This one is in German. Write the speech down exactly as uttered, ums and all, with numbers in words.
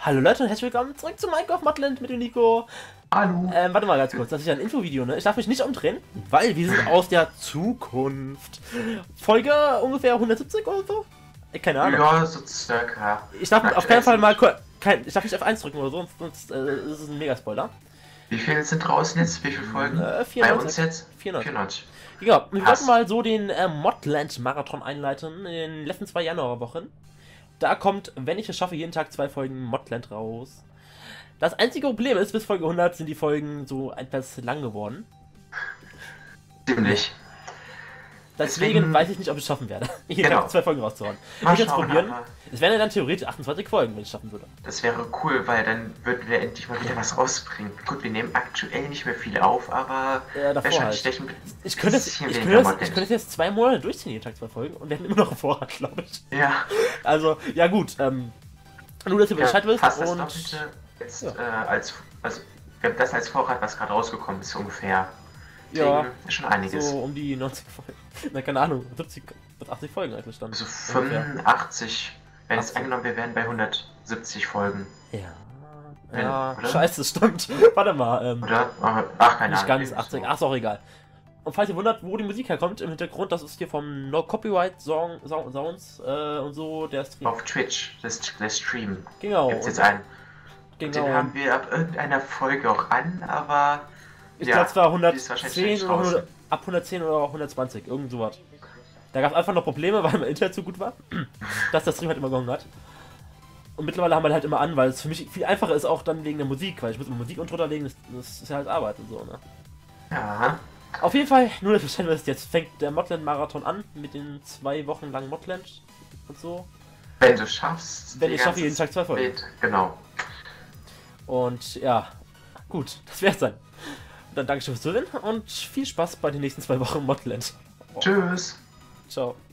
Hallo Leute und herzlich willkommen zurück zu Minecraft Modland mit dem Nico. Hallo. Ähm, warte mal ganz kurz, das ist ja ein Infovideo, ne? Ich darf mich nicht umdrehen, weil wir sind aus der Zukunft. Folge ungefähr hundertsiebzig oder so? Keine Ahnung. Ja, so circa. Ich darf Aktuell auf keinen Fall sind- mal kur- kein, ich darf nicht auf eins drücken oder so, sonst, sonst äh, ist es ein Mega-Spoiler. Wie viele sind draußen jetzt? Wie viele Folgen? Äh, Bei vierundneunzig. uns jetzt? vierundneunzig. vierundneunzig. Ja, wir Passt. wollten mal so den äh, Modland-Marathon einleiten in den letzten zwei Januarwochen. Da kommt, wenn ich es schaffe, jeden Tag zwei Folgen Modland raus. Das einzige Problem ist, bis Folge hundert sind die Folgen so etwas lang geworden. Ziemlich. Deswegen Deswegen- weiß ich nicht, ob ich es schaffen werde, jeden Genau. Tag zwei Folgen rauszuhauen. Mal Ich werde es schauen, probieren. aber Es wären ja dann theoretisch achtundzwanzig Folgen, wenn ich es schaffen würde. das wäre cool, weil dann würden wir endlich mal wieder was rausbringen. Gut, wir nehmen aktuell nicht mehr viel auf, aber Ja, davor wäre schon halt. nicht schlecht. Ich könnte es bisschen ich weniger könnte es- Modland. ich könnte es jetzt zwei Monate durchziehen, jeden Tag zwei Folgen, und wir hätten immer noch einen Vorrat, glaube ich. Ja, Also, ja gut, ähm, nur, dass ihr ja Bescheid wisst fast das und... Doppelte jetzt ja. äh, als, also wir haben das als Vorrat, was gerade rausgekommen ist, ungefähr. Ja, Deswegen ist schon einiges. so um die neunzig Folgen. Na, keine Ahnung, siebzig bis achtzig Folgen eigentlich dann. Also ungefähr. fünfundachtzig, wenn es achtzig. angenommen, wir wären bei hundertsiebzig Folgen. Ja. Wenn- Ja, oder? scheiße, stimmt. Warte mal, ähm, Oder? Ach, ach, keine nicht Ahnung. ganz irgendwie achtzig, so. ach, ist auch egal. Und falls ihr wundert, wo die Musik herkommt, im Hintergrund, das ist hier vom No Copyright Song, Sound, Sounds äh, und so, der Stream. Auf Twitch, das, das Stream. Genau. Gibt's jetzt und- einen. genau. Den haben wir ab irgendeiner Folge auch an, aber. Ich ja, glaube, es war die ist wahrscheinlich hundertzehn schon oder draußen. hundert, ab hundertzehn oder hundertzwanzig, irgend sowas. Da gab es einfach noch Probleme, weil mein Internet zu gut war, dass der Stream halt immer gegangen hat. Und mittlerweile haben wir halt immer an, weil es für mich viel einfacher ist, auch dann wegen der Musik, weil ich muss immer Musik und drunterlegen, das, das ist ja halt Arbeit und so, ne? Ja. Auf jeden Fall, nur das Verständnis, jetzt fängt der Modland-Marathon an, mit den zwei Wochen langen Modland und so. Wenn du schaffst. Wenn die ich schaffe, ganze jeden Tag zwei Folgen. Zeit. Genau. Und ja, gut, das wär's dann. Dann danke schön fürs Zuhören und viel Spaß bei den nächsten zwei Wochen Modland. Tschüss. Ciao.